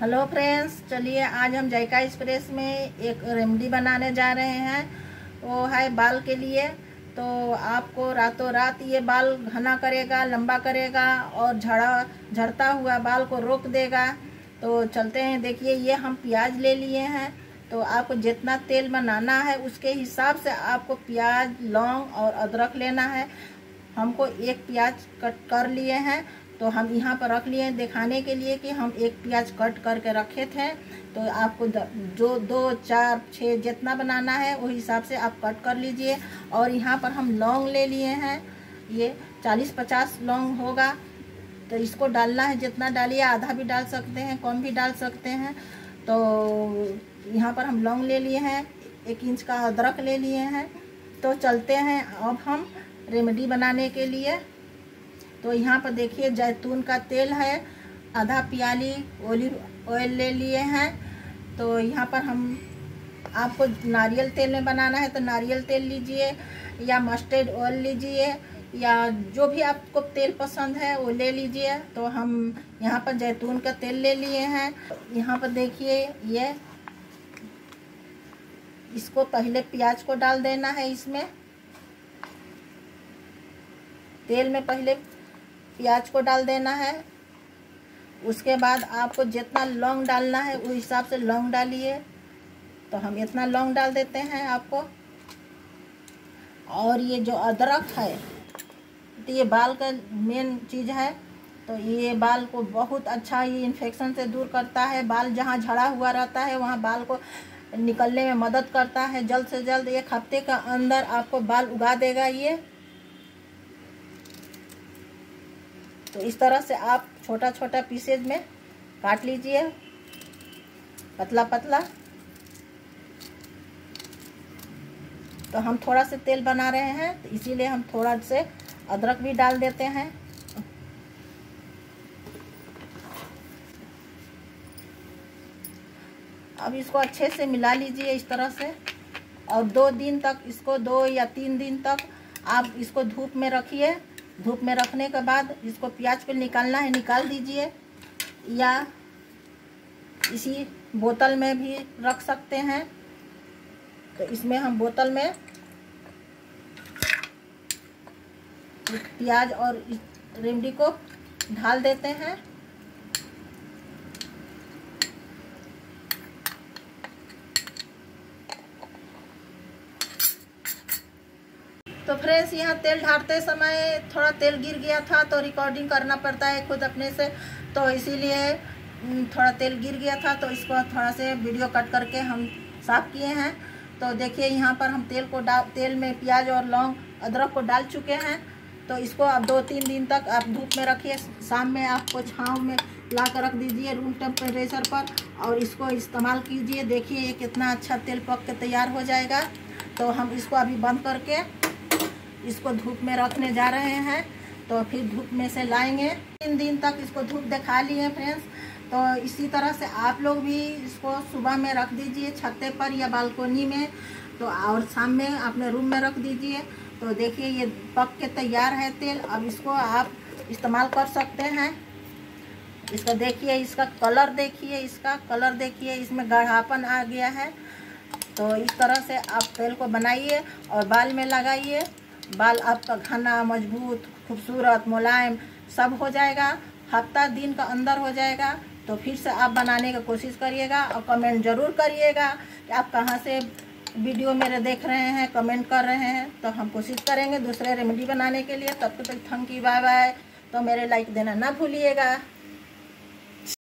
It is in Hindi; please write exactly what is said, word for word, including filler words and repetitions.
हेलो फ्रेंड्स, चलिए आज हम जायका एक्सप्रेस में एक रेमेडी बनाने जा रहे हैं। वो है बाल के लिए। तो आपको रातों रात ये बाल घना करेगा, लंबा करेगा और झड़ा झड़ता हुआ बाल को रोक देगा। तो चलते हैं। देखिए, ये हम प्याज ले लिए हैं। तो आपको जितना तेल बनाना है उसके हिसाब से आपको प्याज, लौंग और अदरक लेना है। हमको एक प्याज कट कर लिए हैं, तो हम यहाँ पर रख लिए हैं दिखाने के लिए कि हम एक प्याज कट करके रखे थे। तो आपको जो दो चार छः जितना बनाना है वो हिसाब से आप कट कर लीजिए। और यहाँ पर हम लौंग ले लिए हैं, ये चालीस पचास लौंग होगा। तो इसको डालना है, जितना डालिए, आधा भी डाल सकते हैं, कम भी डाल सकते हैं। तो यहाँ पर हम लौंग ले लिए हैं, एक इंच का अदरक ले लिए हैं। तो चलते हैं अब हम रेमेडी बनाने के लिए। तो यहाँ पर देखिए, जैतून का तेल है, आधा प्याली ओलिव ऑयल ले लिए हैं। तो यहाँ पर हम आपको नारियल तेल में बनाना है तो नारियल तेल लीजिए, या मस्टर्ड ऑयल लीजिए, या जो भी आपको तेल पसंद है वो ले लीजिए। तो हम यहाँ पर जैतून का तेल ले लिए हैं। यहाँ पर देखिए, ये इसको पहले प्याज को डाल देना है। इसमें तेल में पहले प्याज को डाल देना है। उसके बाद आपको जितना लौंग डालना है उस हिसाब से लौंग डालिए। तो हम इतना लौंग डाल देते हैं आपको। और ये जो अदरक है, तो ये बाल का मेन चीज़ है। तो ये बाल को बहुत अच्छा, ये इन्फेक्शन से दूर करता है। बाल जहाँ झड़ा हुआ रहता है वहाँ बाल को निकलने में मदद करता है। जल्द से जल्द एक हफ्ते का अंदर आपको बाल उगा देगा ये। तो इस तरह से आप छोटा छोटा पीसेज में काट लीजिए, पतला पतला। तो हम थोड़ा से तेल बना रहे हैं, तो इसीलिए हम थोड़ा से अदरक भी डाल देते हैं। अब इसको अच्छे से मिला लीजिए इस तरह से। और दो दिन तक इसको, दो या तीन दिन तक आप इसको धूप में रखिए। धूप में रखने के बाद इसको प्याज को निकालना है, निकाल दीजिए, या इसी बोतल में भी रख सकते हैं। तो इसमें हम बोतल में प्याज और रेमेडी को ढाल देते हैं। तो फ्रेंड्स, यहाँ तेल ढारते समय थोड़ा तेल गिर गया था, तो रिकॉर्डिंग करना पड़ता है खुद अपने से। तो इसीलिए थोड़ा तेल गिर गया था, तो इसको थोड़ा से वीडियो कट करके हम साफ़ किए हैं। तो देखिए, यहाँ पर हम तेल को डाल तेल में प्याज और लौंग अदरक को डाल चुके हैं। तो इसको आप दो तीन दिन तक आप धूप में रखिए। शाम में आपको छाँव में ला कर रख दीजिए रूम टेम्परेचर पर, और इसको इस्तेमाल कीजिए। देखिए, ये कितना अच्छा तेल पक के तैयार हो जाएगा। तो हम इसको अभी बंद करके इसको धूप में रखने जा रहे हैं। तो फिर धूप में से लाएंगे। तीन दिन तक इसको धूप दिखा लिए फ्रेंड्स। तो इसी तरह से आप लोग भी इसको सुबह में रख दीजिए छत्ते पर या बालकोनी में। तो और शाम में अपने रूम में रख दीजिए। तो देखिए, ये पक के तैयार है तेल। अब इसको आप इस्तेमाल कर सकते हैं। इसका देखिए, इसका कलर देखिए, इसका कलर देखिए, इसमें गाढ़ापन आ गया है। तो इस तरह से आप तेल को बनाइए और बाल में लगाइए। बाल आपका घना, मजबूत, खूबसूरत, मुलायम सब हो जाएगा। हफ्ता दिन का अंदर हो जाएगा। तो फिर से आप बनाने की कोशिश करिएगा और कमेंट ज़रूर करिएगा कि आप कहाँ से वीडियो मेरे देख रहे हैं, कमेंट कर रहे हैं। तो हम कोशिश करेंगे दूसरे रेमेडी बनाने के लिए। तब तक थैंक यू, बाय बाय। तो मेरे लाइक देना ना भूलिएगा।